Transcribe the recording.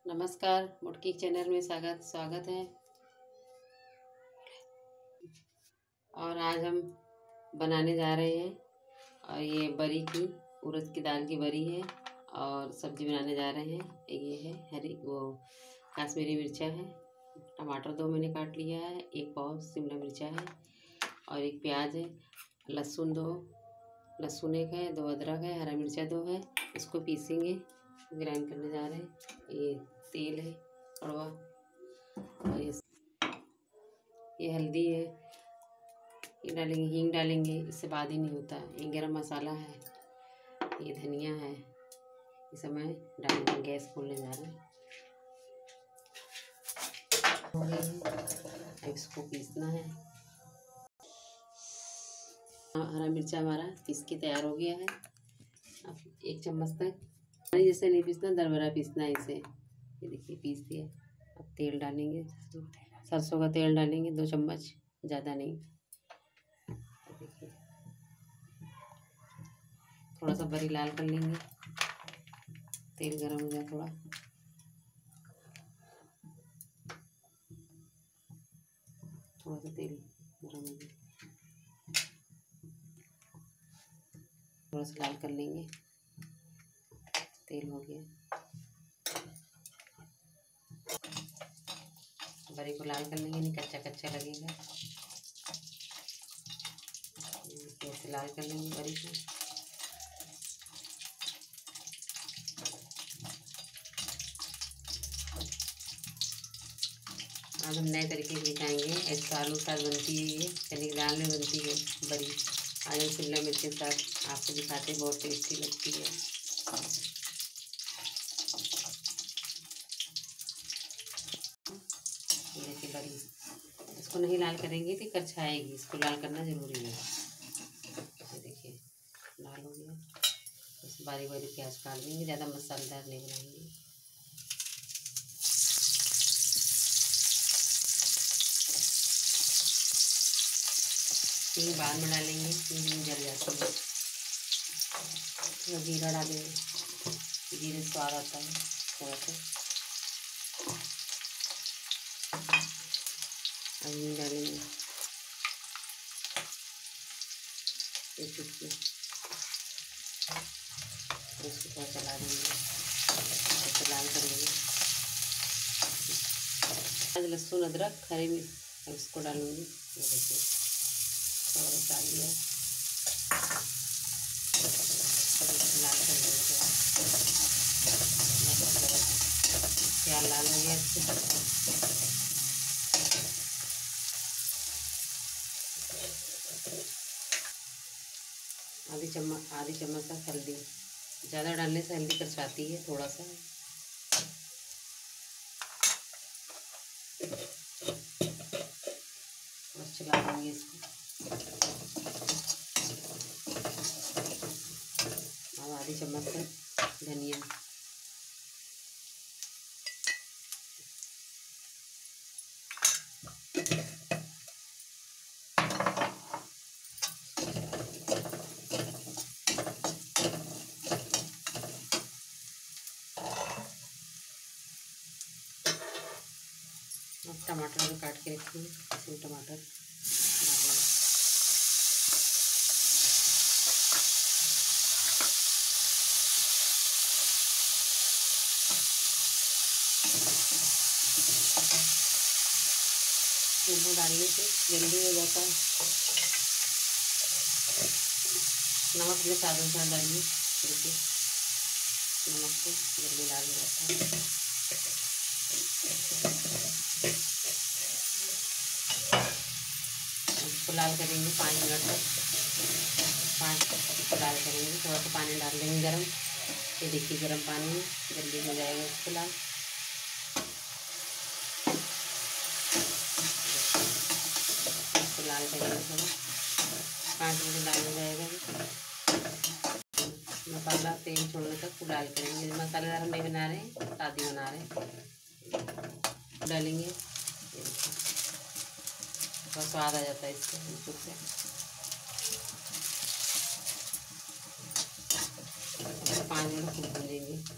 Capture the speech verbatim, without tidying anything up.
नमस्कार, मुटकी चैनल में स्वागत स्वागत है। और आज हम बनाने जा रहे हैं और ये बरी की उड़द की दाल की बरी है और सब्जी बनाने जा रहे हैं। ये है हरी वो काश्मीरी मिर्चा है, टमाटर दो मैंने काट लिया है, एक पाव शिमला मिर्चा है और एक प्याज है, लहसुन दो लहसुन एक है, दो अदरक है, हरा मिर्चा दो है। इसको पीसेंगे, ग्राइंड करने जा रहे हैं। ये तेल है कड़वा और ये ये हल्दी है, ये डालेंगे, हींग डालेंगे, इससे बाद ही नहीं होता। ये गरम मसाला है, ये धनिया है, ये सब मैं डालेंगे। गैस खोलने जा रहे हैं। अब इसको पीसना है। हरा मिर्चा हमारा पीस के तैयार हो गया है। अब एक चम्मच तक, जैसे नहीं पीसना, दरबरा पीसना है इसे। ये देखिए पीस दिया। अब तेल डालेंगे, सरसों का तेल डालेंगे, दो चम्मच, ज़्यादा नहीं। देखिए थोड़ा सा बरी लाल कर लेंगे। तेल गरम हो जाए थोड़ा, थोड़ा सा तेल गरम हो जाए, थोड़ा सा लाल कर लेंगे। तेल हो गया, बरी को लाल कर लेंगे, नहीं कच्चा कच्चा लगेगा। ऐसे लाल कर लेंगे बरी को। आज हम नए तरीके से दिखाएंगे। ऐसे आलू के साथ बनती है, ये चने की दाल में बनती है बरी। आज हम शिमला मिर्च के साथ आपको दिखाते हैं, बहुत टेस्टी लगती है। देखिए बरी, इसको नहीं लाल करेंगे तो करछाएगी, इसको लाल करना जरूरी है। ये देखिए लाल हो गया। इस बारी बारी प्याज काट देंगे, ज़्यादा मसालेदार नहीं बनाएंगे। हींग बाद में डालेंगे, हींग जल जाती है। तो जीरा डालेंगे, जीरे से स्वाद आता है थोड़ा सा। हींग डालेंगे एक चुटकी, उसको थोड़ा चला देंगे, उसको लाल करेंगे। आज लहसुन अदरक हरी मिर्च उसको डालूंगी। ये देखिए थोड़ा डाल दिया, लाल कर देंगे थोड़ा। प्याज लाल हो गया अच्छे। आधी चम्मच आधी चम्मच तक हल्दी, ज़्यादा डालने से हल्दी करछाती है थोड़ा सा। बस चला देंगे इसको। अब आधी चम्मच तक धनिया, अब टमाटर भी काट के रखी है, इसमें टमाटर डालेंगे। नींबू डालने से जल्दी हो जाता है। नमक में स्वाद अनुसार डालिए, देखिए नमक से जल्दी लाल हो जाता है। इसको लाल करेंगे पाँच मिनट तक, पाँच इसको लाल करेंगे। थोड़ा सा पानी डाल देंगे गरम। ये देखिए गरम पानी में जल्दी हो जाएगा इसको लाल। इसको लाल करेंगे थोड़ा, पाँच मिनट लाल हो जाएगा। मसाला तेल छोड़ने तक को लाल करेंगे। मसालेदार हम नहीं बना रहे हैं, सादी बना रहे हैं। डालेंगे, थोड़ा स्वाद आ जाता है इससे यूट्यूब से। पाँच मिनट खूब भूनेंगे।